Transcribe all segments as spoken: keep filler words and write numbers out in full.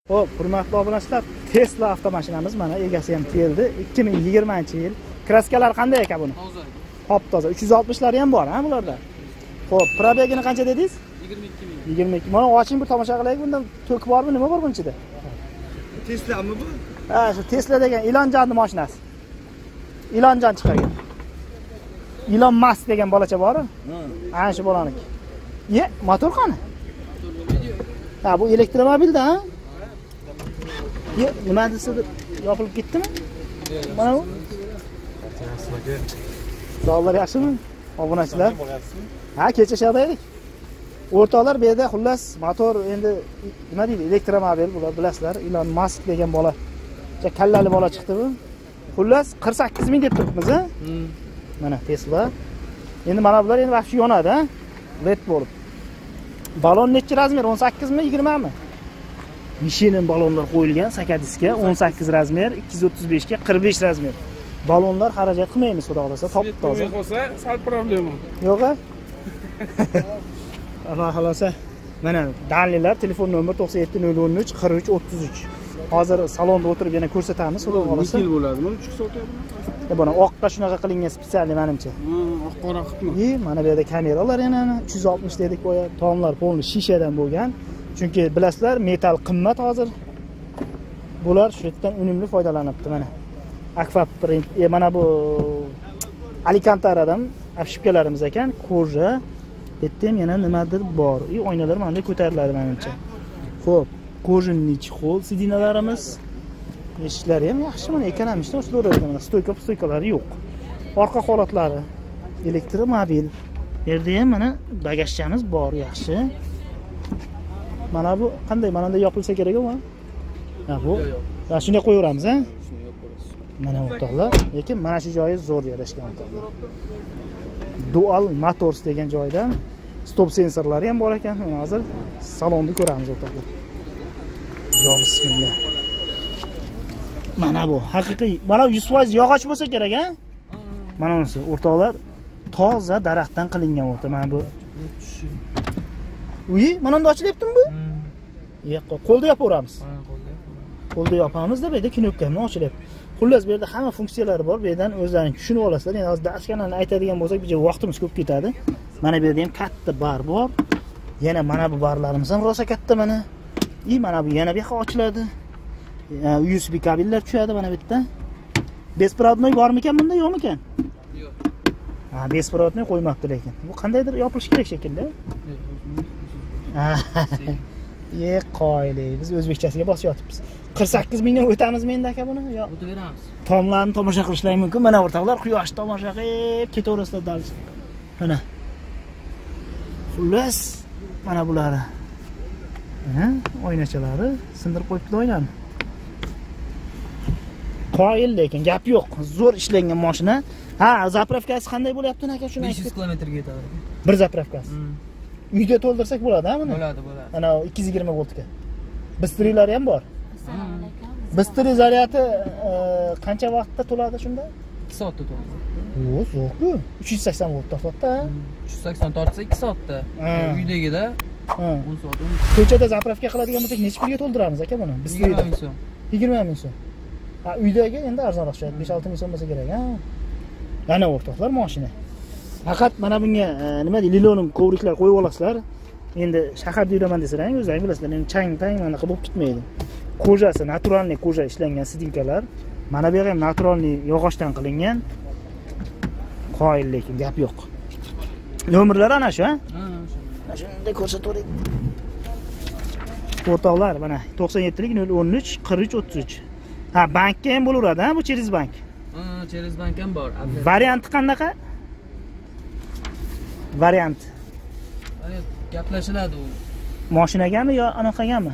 Xo'p, hurmatli obunachilar, Tesla avtomashinamiz mana egasi ham keldi. ikki ming yigirmanchi yil. Kraskalar qanday ekan buni? Toza. Hop toza. uch yuz oltmishlari ham bor, ha bularda. Xo'p, probegini qancha dedingiz? yigirma ikki ming. yigirma ikki. Mana oching bir tomosha qilaylik. Bunda to'k bormi, nima bor bunun ichida? Tesla'mi bu? Ha, shu Tesla degan Ilonjonning mashinasi. Ilonjon chiqargan. Ilon Musk degan bolacha bor-ku? Ha, shu bolaniki. Ye, motor qani? Ha, bu elektromobilda, ha? Ye, nima desiz, yopilib ketdimi? Mana bu. Sog'lar yaxshimi? Obunachilar. Ha, kecha shadaydik. O'rtoqlar bu yerda xullas motor endi nima deydi, elektromobil bular bilasizlar. Ilon Musk degan bola. Juda kallali bola chiqdi bu. Xullas qirq sakkiz ming deb turibmiz, ha? Mana Tesla. Endi mana bular endi vaqti yonadi, ha? Led bo'lib. Balon necha razmer? o'n sakkizmi, yigirma mi? Michelin balonlar qo'yilgan sakadiska, o'n sakkiz razmer, ikki yuz o'ttiz besh ga qirq besh razmer. Balonlar xarajat qilmaymiz, xudo xolasa, top toza. Qo'ysa, sal problema. Yo'q-a? Alloh xolasa. Mana dalillar, telefon nomer to'qson yetti nol o'n uch qirq uch o'ttiz uch. Hozir salonda o'tirib yana ko'rsatamiz, xudo xolasa. Necha yil bo'ladi? Buni uch sotyapman. Buni oqqa shunaqa qilingan spesial menimcha. Ha, oq qora qilibman. E, mana bu yerda kameralar yana uch yuz oltmish dedik boya, tomlar polni shishadan bo'lgan. Chunki bilasizlar, metal qimmat hozir. Bular shu yerdan unumli foydalanibdi mana. Aquaprint, e, mana bu Alicantaradan apshipkalarimiz ekan, koja. Bitta ham yana nimadir bor. E, oynalar mana ko'tariladi menimcha. Xo'p, kojinni chexol, sidinalarimiz. Eshiklari ham yaxshi, mana ekonomishda o'shlarida mana stoyka, stoykalari yo'q. Orqa holatlari elektromobil. Bu yerda ham mana bagajchamiz bor, yaxshi. Mana bu qanday? Mana bunday yopilsa kerak-ku, ha? Ha, bu. Ha, shunday qo'yaveramiz, ha? Mana o'rtoqlar, lekin mana shu joyi zo'r yarashgan o'rtoqlar. Dual Motors degan joyda stop sensorlari ham bor ekan. Mana hozir salonni ko'ramiz o'rtoqlar. Yo, bismillah. Mana bu haqiqiy, mana yuz foiz yog'och bo'lsa kerak, ha? Mana bunisi o'rtoqlar toza daraxtdan qilingan o'rta. Mana bu. Uy, mana unda ochilyaptimi bu? Yo'q, qo'lda yopaveramiz. Ha, qo'lda. Qo'lda yopamiz-da, bu yerda knopkamni ochilyapti. Xullas bu yerda hamma funksiyalari bor. Bu yerdan o'zlaring tushunib olasizlar. Endi hozir dars kanalini aytadigan bo'lsak, bu vaqtimiz ko'p ketadi. Mana bu yerda ham katta bar bor. Yana mana bu barlarimiz ham rosa katta mana. I mana bu yana bu yoqqa ochiladi. U S B kabellar tushadi mana bu yerda. Bespirodnoy bormikan bunda, yo'qmikan? Yo'q. Ha, bespirodnoy qo'ymabdi lekin. Bu qandaydir yopilishi kerak shekilli. Ye qoyli, biz o'zbekchasiga bosib yotibmiz. qirq sakkiz mingdan o'tamizmi endi aka buni? Yo'q. O'taveramiz. Tomlarni tomosha qilishlar mumkin. Mana o'rtoqlar, quyosh tomosha qilib ketaverasizlar dal. Mana. Xullas, mana bulari. Ha, oynachalari sindirib qo'yibdi oynani. Qoyil lekin gap yo'q. Zo'r ishlangan mashina. Ha, zapravkasi qanday bo'lyapti aka shuni? besh yuz kilometrga yetadi. Bir zapravkasi. Uyda to'ldirsak bo'ladi, ha buni? Bo'ladi, bo'ladi. Ana ikki yuz yigirma voltga. Bistriylari ham bor. Bistri zaryati qancha vaqtda to'ladi shunda? ikki soatda to'ladi. O, zo'rku. uch yuz sakson volt tortadi. uch yuz sakson tortsa ikki soatda. Uydagida o'n soat. Ko'chada zapravka qiladigan bo'lsak, necha pulga to'ldiramiz aka buni? yigirma ming so'm. yigirma ming so'm. Ha, uydagi endi arzonroq tushadi. besh olti ming so'm bo'lsa kerak, ha. Mana o'rtoqlar mashina. Faqat mana bunga nima deydi, lilonim kovriklar qo'yib olasizlar. Endi shaharda yuraman desalar, o'zlaringiz bilasizlar, endi chang-tang mana qilib ketmaydi. Kojasi naturalniy koja ishlangan sidinkalar. Mana bu yerda ham naturalniy yog'ochdan qilingan. Qoyil lekin gap yo'q. Nomerlar ana shu, ha? Ha, shu. Shunday ko'rsatavering. O'rtoqlar, mana to'qson yetti nol o'n uch qirq uch o'ttiz uch. Ha, bankka ham bo'laveradi, ha, bu Cheris bank. Ha, Cheris bank ham bor. Varianti qanaqa? Variant. Variant gaplashiladi u. Mashinagami yo anaqagami?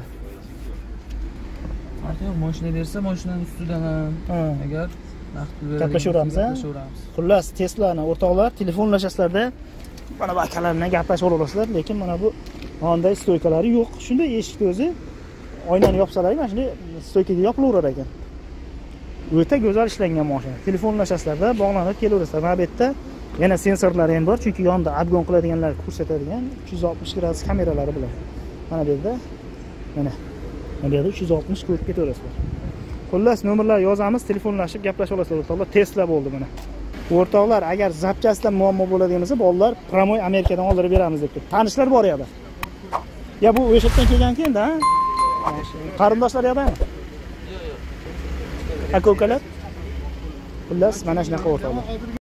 Yo'q, mashina bersa, mashinaning ustidan ham agar vaqt bersa gaplashaveramiz, ha? Xullas, Tesla'ni o'rtoqlar telefonlashasizlarda mana bu akalar bilan gaplashib olasizlar, lekin mana bu bunday stoykalari yo'q. Shunday eshikni o'zi oynani yopsalar, mana shunday stoykaga yopilaverar ekan. O'ta go'zal ishlangan mashina. Telefonlashasizlarda bog'lanib kelaverasizlar. Mana bu yerda yana sensorlari ham bor, chunki yonida obgon qiladiganlar ko'rsatadigan uch yuz oltmish gradus kameralari bilan. Mana bu yerda mana Bu yerda uch yuz oltmish ko'rib ketaverasizlar. Xullas, nomerlar yozamiz, telefonlashib gaplashib olasizlar o'rtoqlar. Tesla bo'ldi mana. O'rtoqlar, agar zapchastdan muammo bo'ladigan bo'lsa, bolalar Promoy Amerikadan oldirib beramiz deb turibdi. Tanishlar bor yerda. Ya bu o'sha yerdan kelgan ekan-da, ha? Qarindoshlar yoqdami? Yo'q, yo'q. Aka-ukalar? Xullas, mana shunaqa o'rtoqlar.